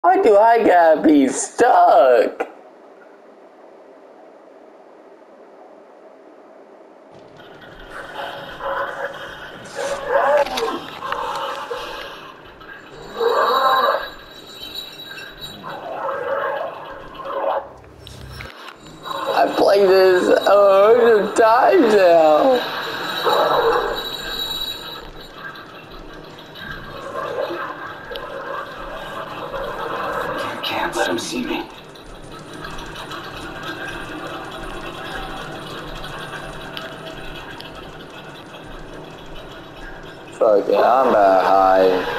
Why do I gotta be stuck? I played this 100 times now. Can't let him see me. Fuck it, I'm about high.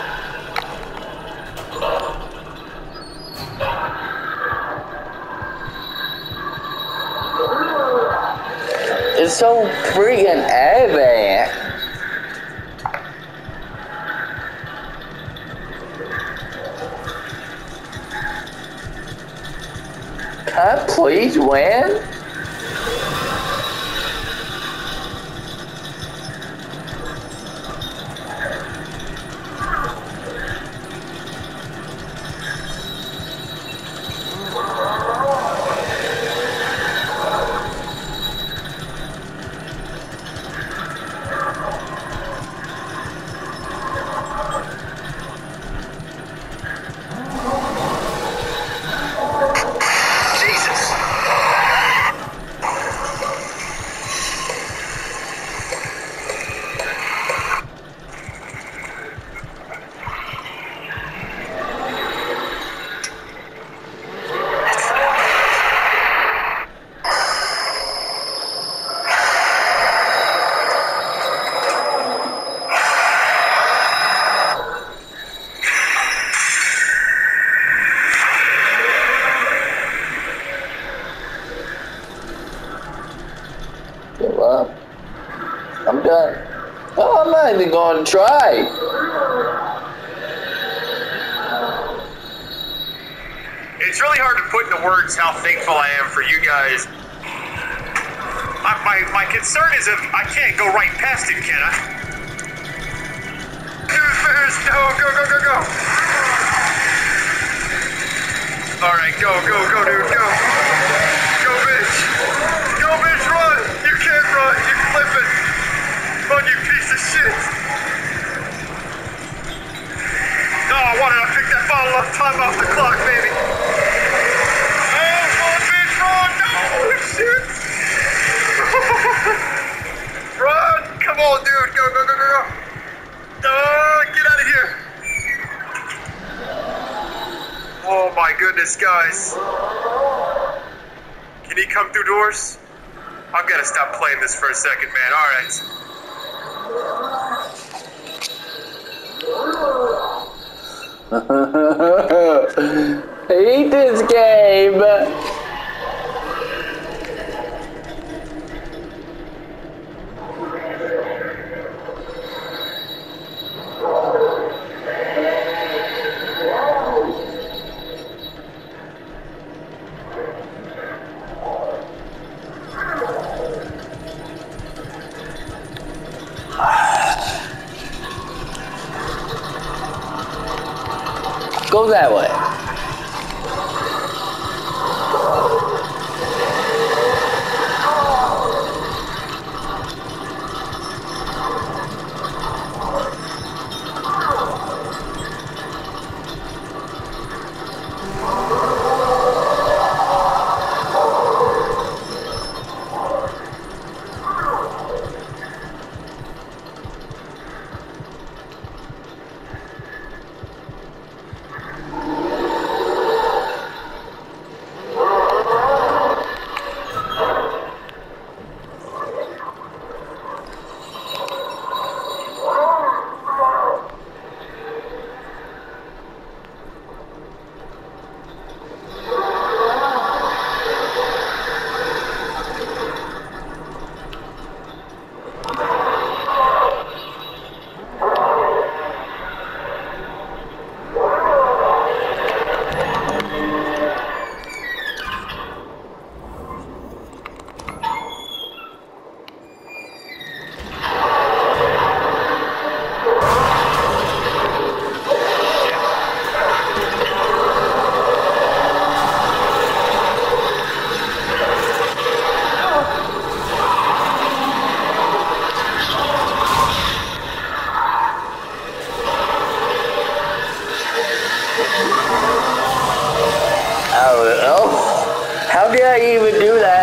It's so freaking heavy. Can I please win? Give up. I'm done. Oh, I'm not even gonna try. It's really hard to put into words how thankful I am for you guys. My concern is if I can't go right past it, can I? Dude, Ferris, no, go. Alright, go, dude, go. Go, bitch. Go, bitch, run. You can't run, you're flipping. Run, you piece of shit. Oh, why did I pick that bottle of time off the clock, baby? Oh, shit! Run! Come on, dude! Go! Get out of here! Oh my goodness, guys! Can he come through doors? I've got to stop playing this for a second, man. All I hate this game. Go that way. I even do that?